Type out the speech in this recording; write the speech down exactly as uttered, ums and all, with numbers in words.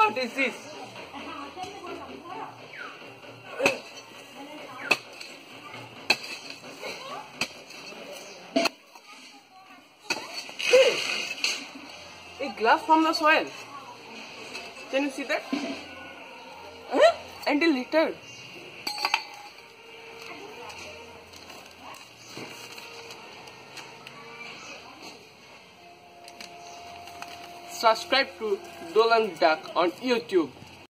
What is this? Hey, a glass from the soil. Can you see that? Huh? And a litter. Subscribe to Dolan Duck on YouTube.